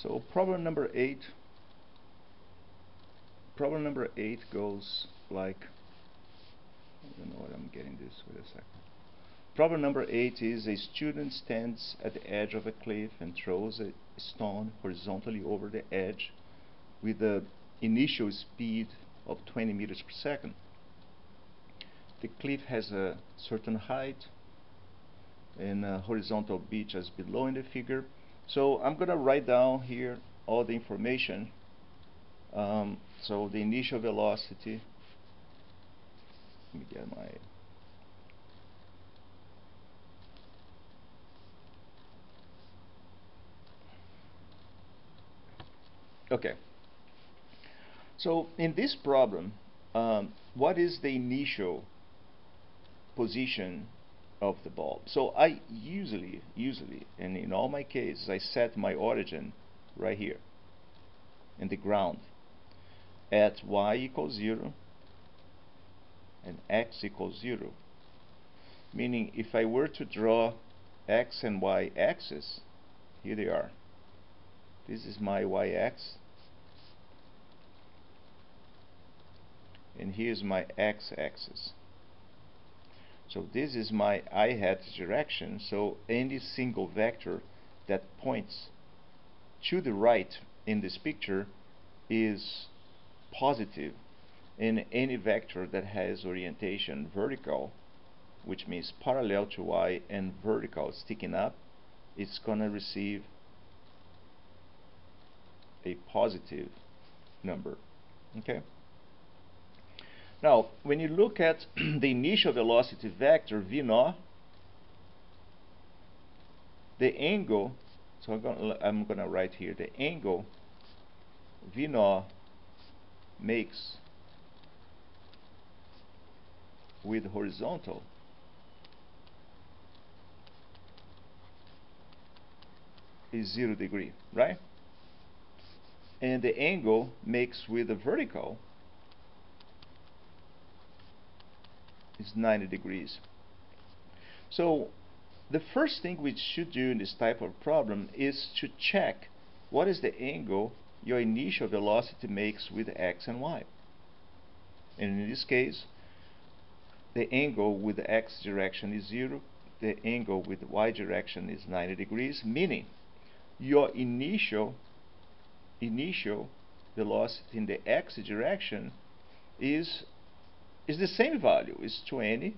So problem number 8 goes like, I don't know what I'm getting this, wait a second. Problem number 8 is a student stands at the edge of a cliff and throws a stone horizontally over the edge with the initial speed of 20 meters per second. The cliff has a certain height and a horizontal beach as below in the figure. So I'm going to write down here all the information. So the initial velocity, let me get my okay. So in this problem, what is the initial position of the ball? So I usually, and in all my cases, I set my origin right here in the ground at y equals 0 and x equals 0. Meaning if I were to draw x and y axis, here they are. This is my y-axis, and here's my x-axis. So this is my I-hat direction, so any single vector that points to the right in this picture is positive, and any vector that has orientation vertical, which means parallel to y and vertical sticking up, it's gonna receive a positive number. Okay? Now, when you look at the initial velocity vector v naught, the angle, so I'm gonna write here the angle v naught makes with horizontal is 0 degree, right? And the angle makes with the vertical is 90 degrees. So the first thing we should do in this type of problem is to check what is the angle your initial velocity makes with x and y. And in this case, the angle with the x direction is 0, the angle with the y direction is 90 degrees, meaning your initial velocity in the x direction is the same value, is 20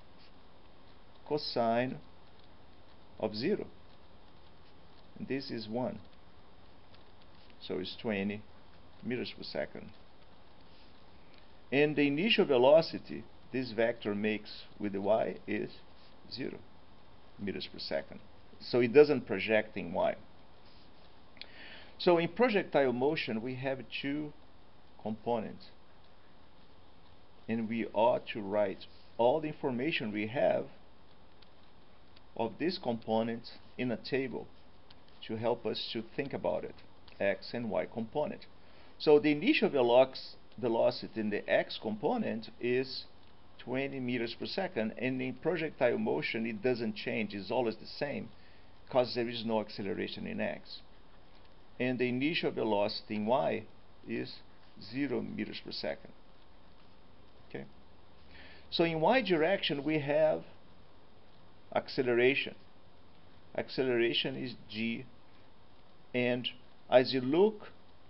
cosine of 0. And this is 1. So it's 20 meters per second. And the initial velocity this vector makes with the y is 0 meters per second. So it doesn't project in y. So in projectile motion we have two components, and we ought to write all the information we have of these components in a table to help us to think about it, x and y component. So the initial velocity in the x component is 20 meters per second, and in projectile motion it doesn't change, it's always the same because there is no acceleration in x. And the initial velocity in y is 0 meters per second. Okay. So in y direction we have acceleration. Acceleration is g, and as you look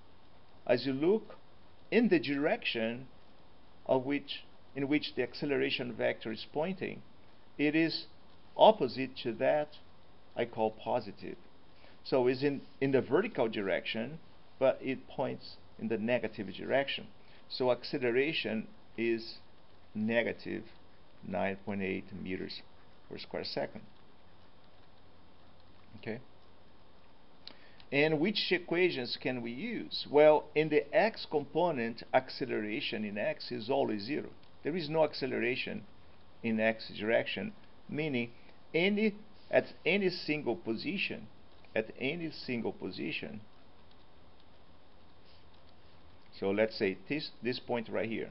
in the direction in which the acceleration vector is pointing, it is opposite to that I call positive. So it's in the vertical direction, but it points in the negative direction. So acceleration is negative 9.8 meters per square second. Okay. And which equations can we use? Well, in the x component, acceleration in x is always 0. There is no acceleration in x direction, meaning at any single position, so let's say this point right here,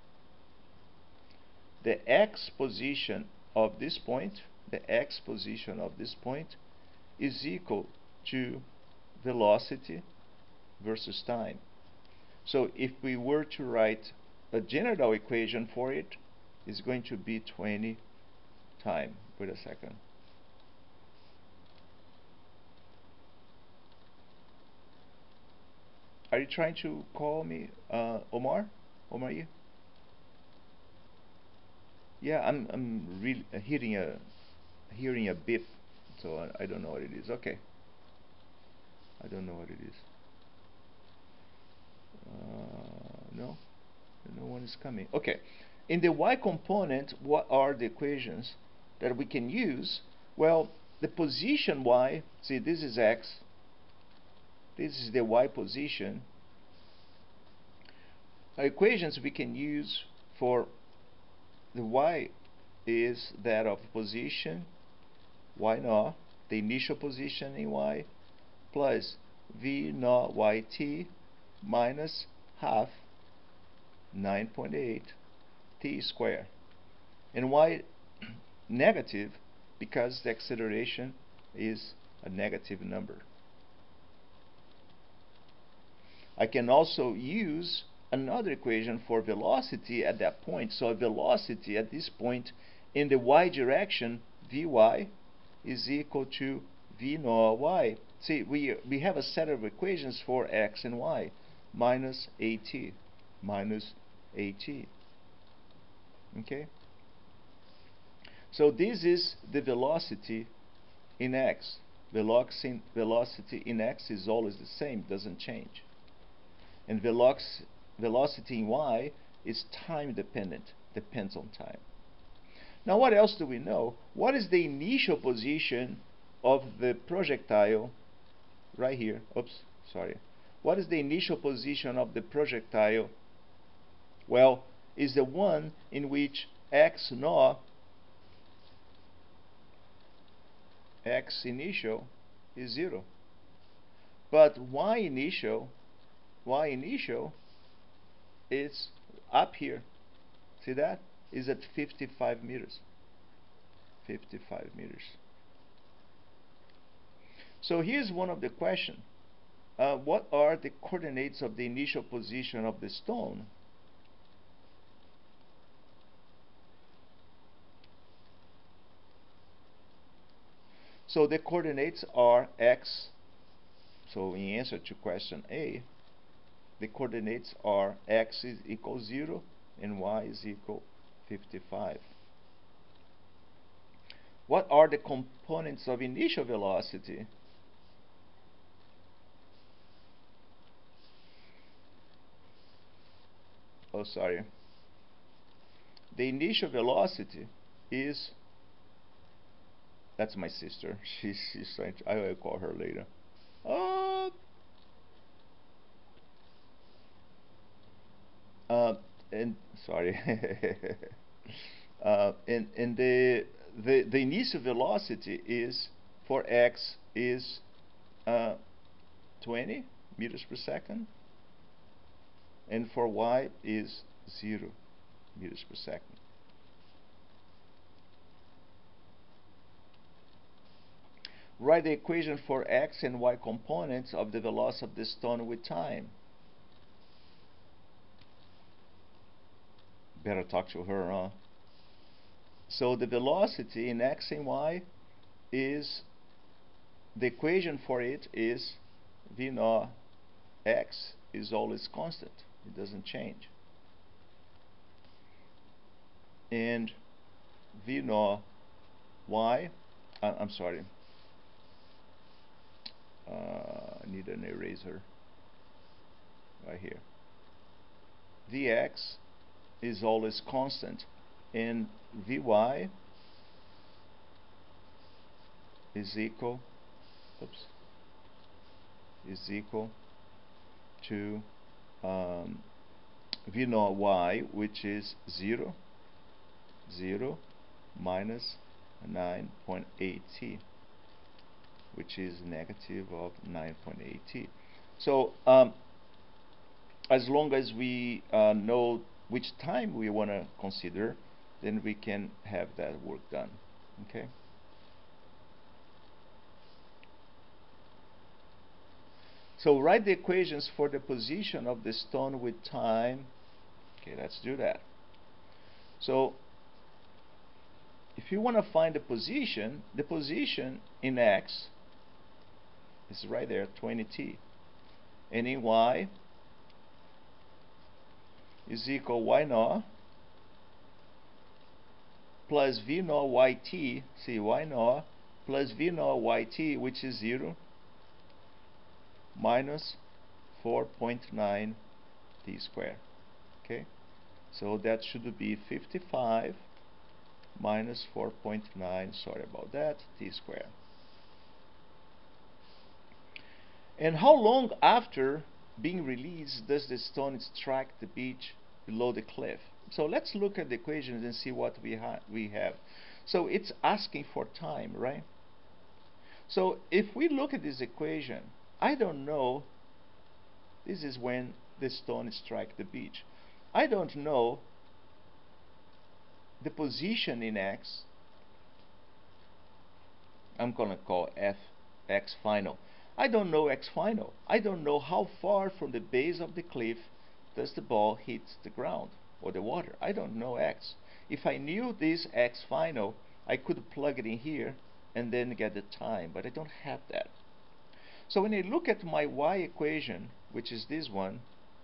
the x position of this point is equal to velocity versus time. So if we were to write a general equation for it, it's going to be 20 time. Wait a second. Are you trying to call me, Omar? Omar, you? Yeah, I'm really hearing a beep, so I don't know what it is. Okay, I don't know what it is. No, no one is coming. Okay, in the y component, what are the equations that we can use? Well, the position y. See, this is x. This is the y position. Equations we can use for the y is that of position y naught, the initial position in y, plus v naught yt minus half 9.8 t squared. And y negative because the acceleration is a negative number. I can also use another equation for velocity at that point. So velocity at this point in the y direction, Vy is equal to V naught y. See, we have a set of equations for x and y. Minus at. Minus at. Okay? So this is the velocity in x. Velocity in x is always the same, doesn't change. And velocity in y is time dependent, depends on time. Now what else do we know? What is the initial position of the projectile right here? Oops, sorry. What is the initial position of the projectile? Well, is the one in which x naught, x initial is 0. But y initial is up here. See that? Is at 55 meters. 55 meters. So here's one of the questions. What are the coordinates of the initial position of the stone? So the coordinates are x. So in answer to question A, the coordinates are x is equal 0 and y is equal 55. What are the components of initial velocity? Oh, sorry. The initial velocity is, that's my sister. She's trying to, I will call her later. And sorry. And the initial velocity is for x is 20 meters per second, and for y is 0 meters per second. Write the equation for x and y components of the velocity of the stone with time. Better talk to her, huh? So the velocity in x and y is, the equation for it is v naught x is always constant. It doesn't change. And v naught y, I'm sorry, I need an eraser right here. Vx is always constant, and Vy is equal, oops, is equal to V naught y, which is 0, 0 minus 9.8 t, which is negative of 9.8 t. So as long as we know which time we want to consider, then we can have that work done. Okay. So write the equations for the position of the stone with time. Okay, let's do that. So if you want to find the position in x is right there, 20t. And in y is equal y naught plus v naught yt, see, y naught plus v naught yt, which is 0, minus 4.9 t squared. Okay, so that should be 55 minus 4.9, sorry about that, t squared. And how long after being released does the stone strike the beach below the cliff? So let's look at the equations and see what we have. So it's asking for time, right? So if we look at this equation, I don't know, this is when the stone strikes the beach. I don't know the position in x. I'm going to call f x final. I don't know x final. I don't know how far from the base of the cliff does the ball hit the ground or the water. I don't know x. If I knew this x final, I could plug it in here and then get the time, but I don't have that. So when I look at my y equation, which is this one,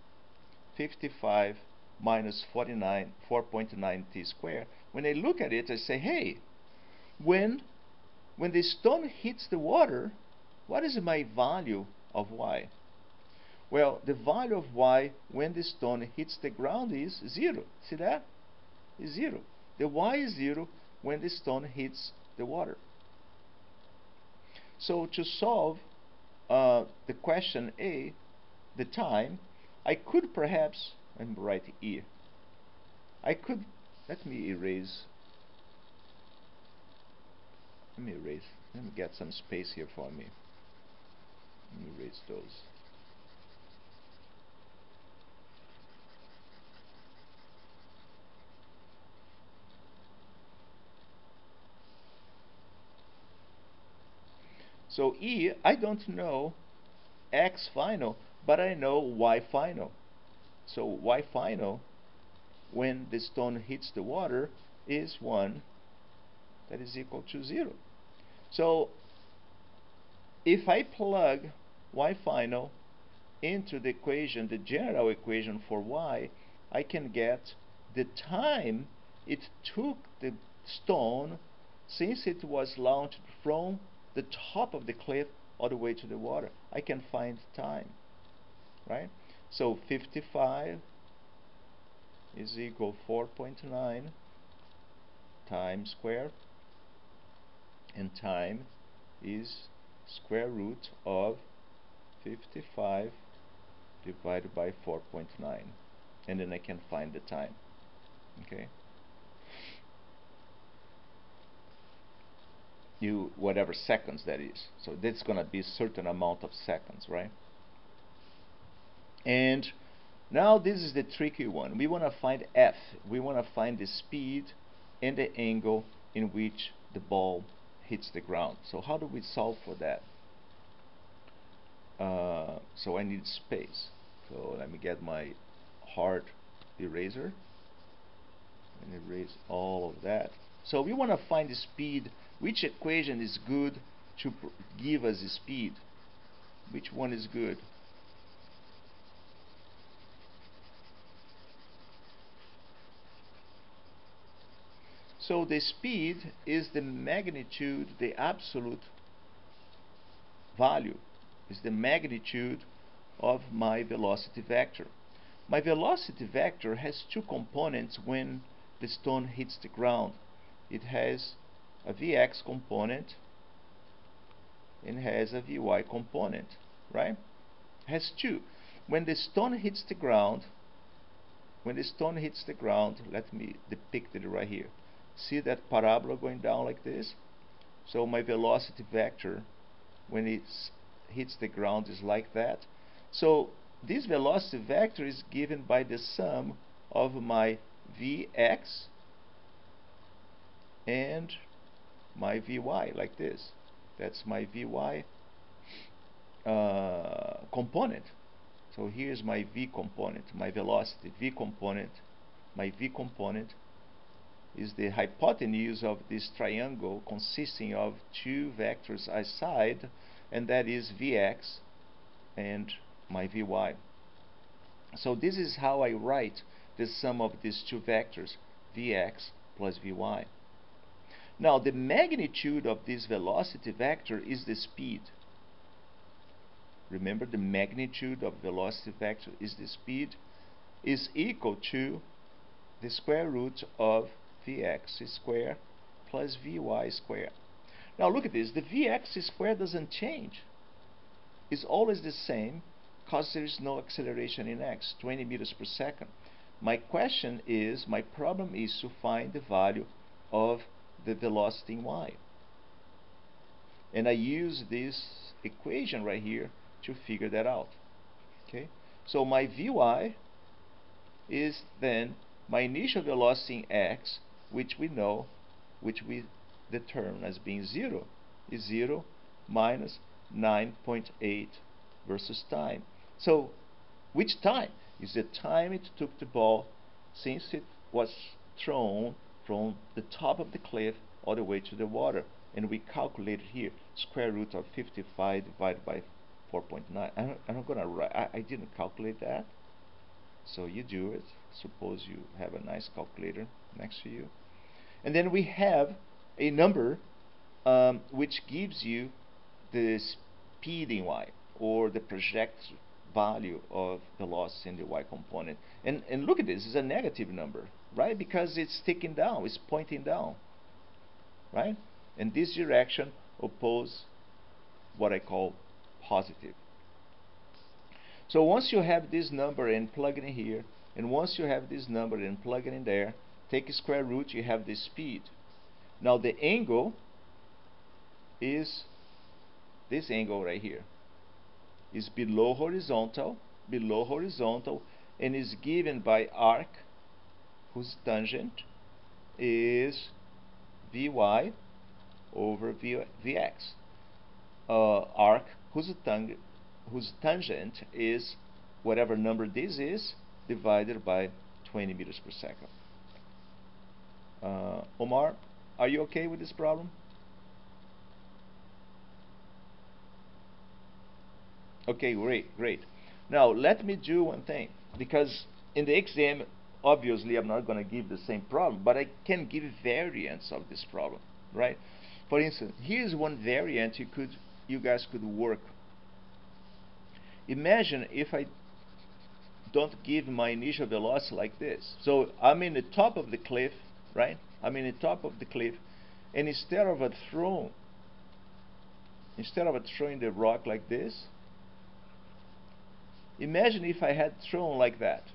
55 minus 4.9 t squared, when I look at it, I say, hey, when the stone hits the water, what is my value of y? Well, the value of y when the stone hits the ground is 0. See that? Is 0. The y is 0 when the stone hits the water. So to solve the question A, the time, I could perhaps, let me write E. I could, let me get some space here for me. Let me erase those. So E, I don't know x final, but I know y final. So y final, when the stone hits the water, is 1 that is equal to 0. So if I plug y final into the equation, the general equation for y, I can get the time it took the stone since it was launched from the top of the cliff all the way to the water. I can find time, right? So 55 is equal 4.9 time squared, and time is square root of 55 divided by 4.9, and then I can find the time. Okay, whatever seconds that is, so that's gonna be a certain amount of seconds, right? And now this is the tricky one. We want to find f. We want to find the speed and the angle in which the ball hits the ground. So how do we solve for that? So I need space. So let me get my hard eraser and erase all of that. So we want to find the speed. Which equation is good to give us the speed? Which one is good? So the speed is the magnitude, the absolute value, is the magnitude of my velocity vector. My velocity vector has two components when the stone hits the ground. It has a Vx component and has a Vy component, right? It has two. When the stone hits the ground, let me depict it right here. See that parabola going down like this? So my velocity vector when it hits the ground is like that. So this velocity vector is given by the sum of my Vx and my Vy, like this. That's my Vy component. So here's my v component, my velocity v component. My v component is the hypotenuse of this triangle consisting of two vectors aside, and that is vx and my vy. So this is how I write the sum of these two vectors, vx plus vy. Now the magnitude of this velocity vector is the speed. Remember, the magnitude of velocity vector is the speed, is equal to the square root of vx squared plus vy squared. Now look at this, the vx squared doesn't change. It's always the same because there is no acceleration in x, 20 meters per second. My question is, my problem is to find the value of the velocity in y. And I use this equation right here to figure that out. Okay, so my vy is then my initial velocity in x, which we know, which we determine as being 0, is 0 minus 9.8 versus time. So which time? Is the time it took the ball since it was thrown from the top of the cliff all the way to the water. And we calculated here square root of 55 divided by 4.9. I'm not gonna write, I didn't calculate that. So you do it. Suppose you have a nice calculator next to you. And then we have a number which gives you the speed in y, or the projected value of velocity in the y component. And look at this, it's a negative number, right? Because it's ticking down, it's pointing down, right? And this direction oppose what I call positive. So once you have this number and plug it in here, and once you have this number and plug it in there, take a square root, you have the speed. Now the angle is this angle right here. Is below horizontal, and is given by arc whose tangent is vy over vx. Arc whose tangent is whatever number this is divided by 20 meters per second. Omar, are you okay with this problem? Okay, great. Now let me do one thing, because in the exam obviously I'm not going to give the same problem, but I can give variants of this problem, right? For instance, here's one variant you guys could work. Imagine if I don't give my initial velocity like this. So I'm in the top of the cliff, right? I'm in the top of the cliff, and instead of throwing the rock like this, imagine if I had thrown like that.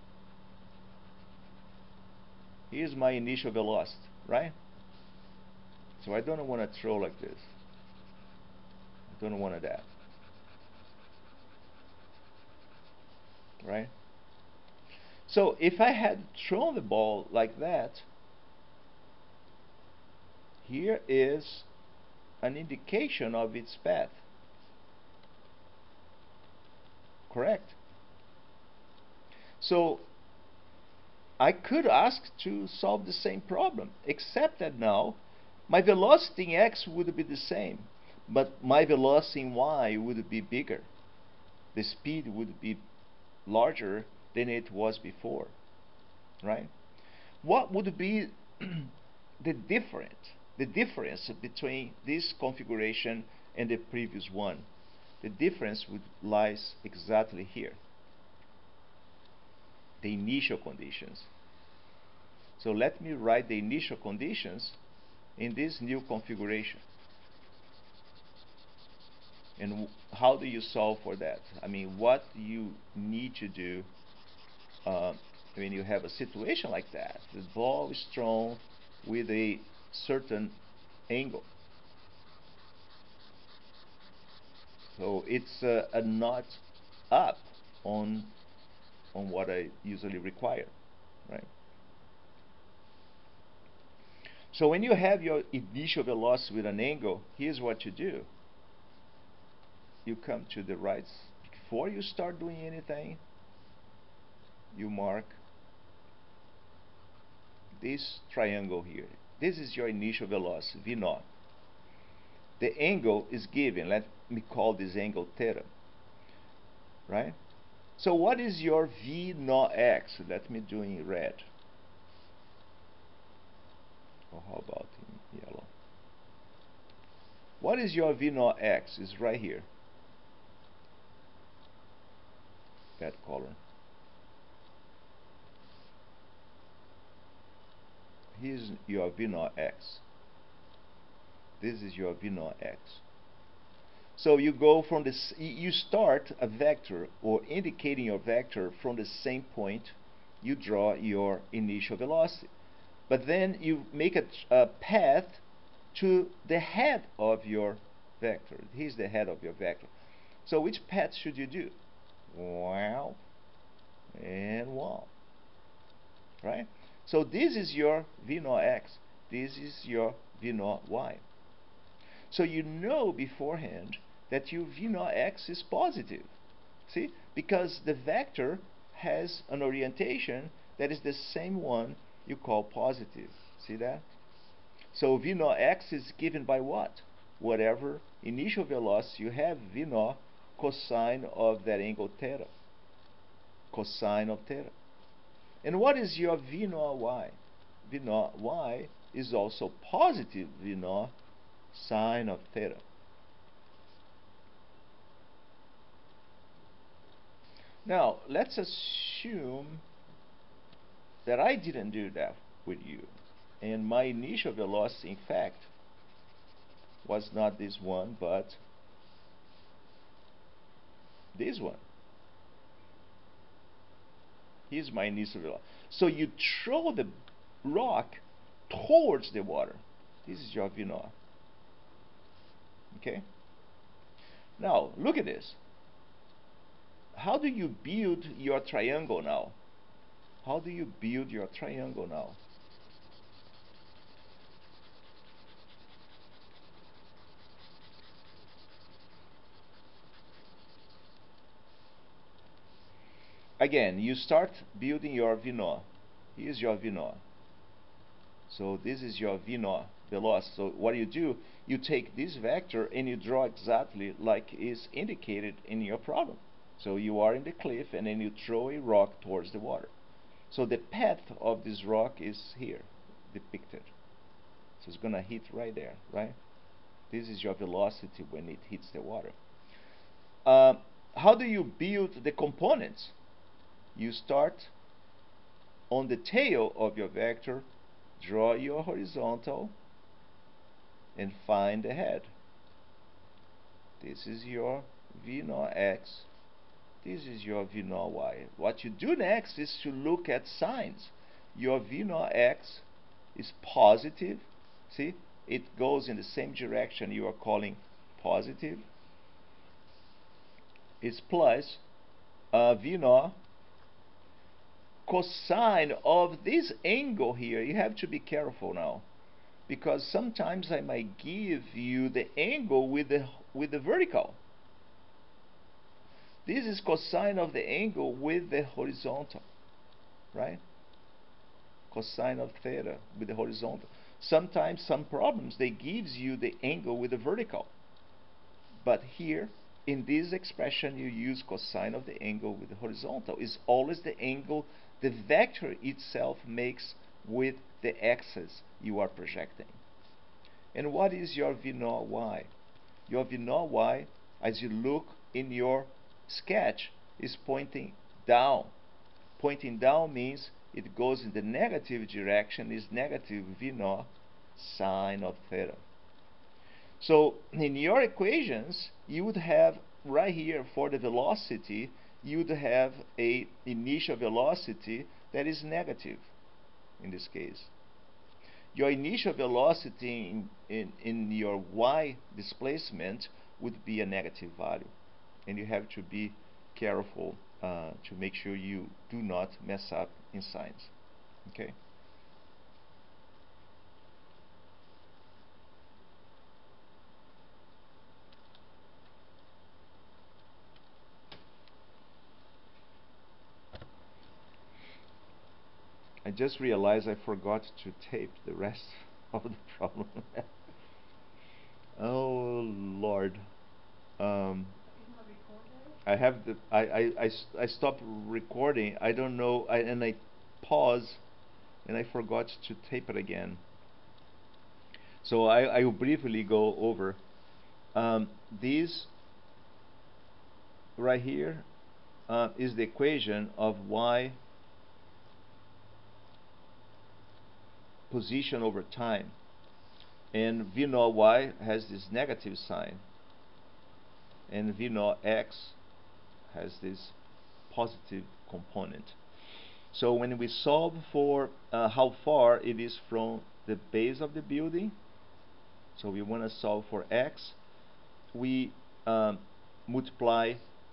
Here's my initial velocity, right? So I don't want to throw like this. I don't want that, right? So if I had thrown the ball like that, here is an indication of its path. Correct? So I could ask to solve the same problem, except that now my velocity in x would be the same, but my velocity in y would be bigger. The speed would be larger than it was before, right? What would be the difference between this configuration and the previous one? The difference lies exactly here. The initial conditions. So let me write the initial conditions in this new configuration. And how do you solve for that? I mean, what you need to do when you have a situation like that. The ball is thrown with a certain angle. So it's a notch up on what I usually require, right? So when you have your initial velocity with an angle, here's what you do. You come to the right before you start doing anything, you mark this triangle here. This is your initial velocity, V naught. The angle is given. Let me call this angle theta. Right? So what is your V naught x? Let me do in red. Or how about in yellow? What is your V naught x? It's right here. That color. Here's your V naught x. This is your V naught x. So you go from this, you start a vector or indicating your vector from the same point you draw your initial velocity. But then you make a path to the head of your vector. Here's the head of your vector. So which path should you do? Wow and wow. Right? So this is your V naught x. This is your V naught y. So you know beforehand that your V naught x is positive. See? Because the vector has an orientation that is the same one you call positive. See that? So V naught x is given by what? Whatever initial velocity you have, V naught cosine of that angle theta. Cosine of theta. And what is your V naught y? V naught y is also positive V naught sine of theta. Now, let's assume that I didn't do that with you. And my initial velocity, in fact, was not this one, but this one. Here's my initial velocity. So you throw the rock towards the water. This is your V naught. Okay? Now, look at this. How do you build your triangle now? How do you build your triangle now? Again, you start building your V naught. Here's your V naught. So this is your V naught velocity. So what do? You take this vector and you draw exactly like is indicated in your problem. So you are in the cliff and then you throw a rock towards the water. So the path of this rock is here, depicted. So it's going to hit right there, right? This is your velocity when it hits the water. How do you build the components? You start on the tail of your vector, draw your horizontal, and find the head. This is your V naught x. This is your V naught y. What you do next is to look at signs. Your V naught x is positive. See, it goes in the same direction you are calling positive. It's plus V naught cosine of this angle here. You have to be careful now, because sometimes I might give you the angle with the vertical. This is cosine of the angle with the horizontal, right? Cosine of theta with the horizontal. Sometimes some problems they gives you the angle with the vertical, but here in this expression you use cosine of the angle with the horizontal. Is always the angle the vector itself makes with the axis you are projecting. And what is your V naught y? Your V naught y, as you look in your sketch, is pointing down. Pointing down means it goes in the negative direction, is negative V naught sine of theta. So in your equations, you would have right here for the velocity, you would have a initial velocity that is negative in this case. Your initial velocity in your y displacement would be a negative value, and you have to be careful to make sure you do not mess up in signs. Okay. I just realized I forgot to tape the rest of the problem. Oh Lord. Um, I have the I stopped recording. I don't know. And I pause and I forgot to tape it again. So I will briefly go over this right here is the equation of y position over time, and v naught y has this negative sign, and v naught x has this positive component. So when we solve for how far it is from the base of the building, so we want to solve for x, we multiply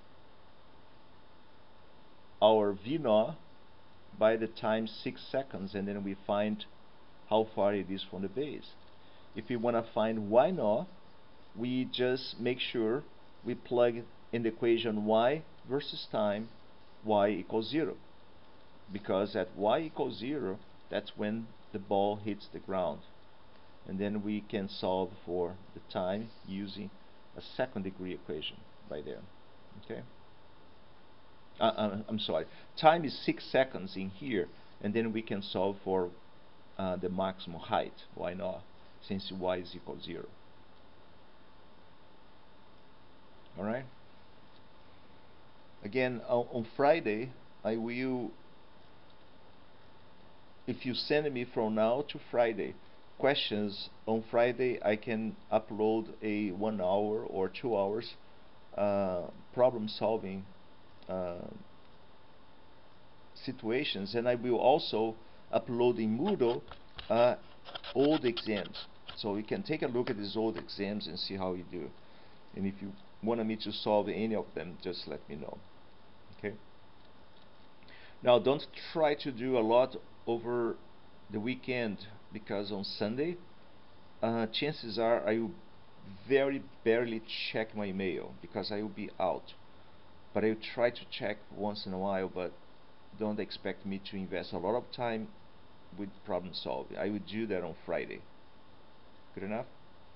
our v naught by the time 6 seconds, and then we find how far it is from the base. If we want to find y naught, we just make sure we plug in the equation y versus time, y equals 0. Because at y equals 0, that's when the ball hits the ground. And then we can solve for the time using a second degree equation by there. Okay? I'm sorry. Time is 6 seconds in here, and then we can solve for the maximum height, y naught, since y is equal to 0. Alright? Again, on Friday, I will, if you send me from now to Friday questions, on Friday I can upload a 1 hour or 2 hours problem solving situations, and I will also upload in Moodle old exams, so you can take a look at these old exams and see how you do. And if you want me to solve any of them, just let me know. Okay. Now don't try to do a lot over the weekend, because on Sunday chances are I will very barely check my mail because I will be out. But I will try to check once in a while, but don't expect me to invest a lot of time with problem solving. I would do that on Friday. Good enough?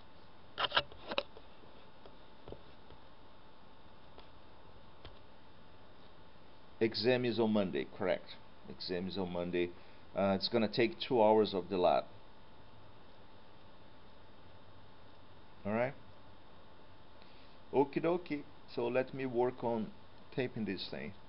Exam is on Monday, correct. Exam is on Monday. It's going to take 2 hours of the lab. Alright? Okie dokie. So let me work on taping this thing.